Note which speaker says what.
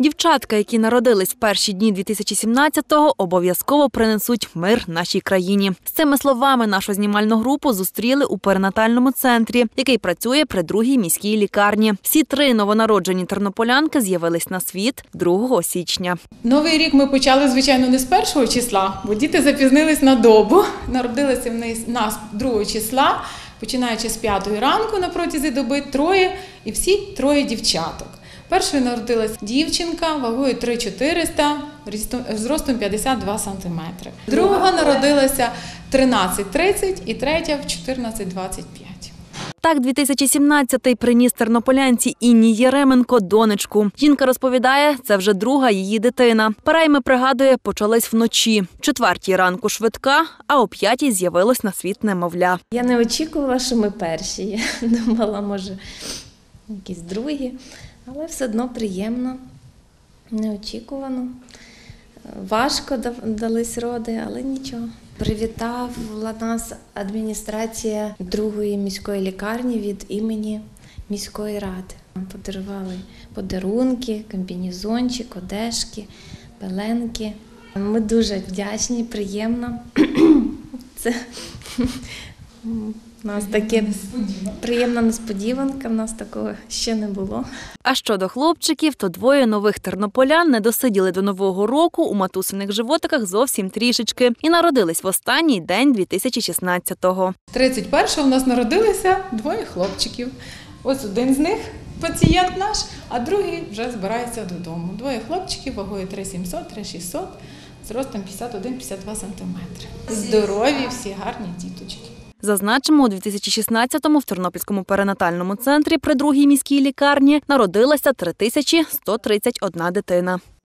Speaker 1: Дівчатка, які народились в перші дні 2017-го, обов'язково принесуть мир нашій країні. З цими словами нашу знімальну групу зустріли у перинатальному центрі, який працює при другій міській лікарні. Всі три новонароджені тернополянки з'явились на світ 2 січня.
Speaker 2: Новий рік ми почали, звичайно, не з 1 числа, бо діти запізнились на добу. Народилися в нас 2 числа, починаючи з 5 ранку на протязі доби, 3 і всі 3 дівчаток. Першою народилась дівчинка вагою 3400, зростом 52 см. Друга народилася 13:30 і третя в 14:25.
Speaker 1: Так 2017-й приніс тернополянці Інні Єременко донечку. Жінка розповідає, це вже друга її дитина. Перейми, пригадує, почались вночі. В 4 ранку швидка, а о 5 з'явилось на світ немовля.
Speaker 3: Я не очікувала, що ми перші. Я думала, може, якісь другі. Але все одно приємно, неочікувано. Важко дались роди, але нічого. Привітала нас адміністрація 2-ї міської лікарні від імені міської ради. Нам подарували подарунки, комбінезончик, одежки, пеленки. Ми дуже вдячні, приємно. Це у нас таке приємна несподіванка, в нас такого ще не було.
Speaker 1: А щодо хлопчиків, то 2 нових тернополян не досиділи до Нового року у матусиних животиках зовсім трішечки і народились в останній день 2016-го.
Speaker 2: 31-го у нас народилися 2 хлопчиків. Ось один з них пацієнт наш, а другий вже збирається додому. 2 хлопчиків вагою 3700, 3600, зростом 51-52 см. Здорові, всі гарні діточки.
Speaker 1: Зазначимо, у 2016-му в Тернопільському перинатальному центрі при другій міській лікарні народилася 3131 дитина.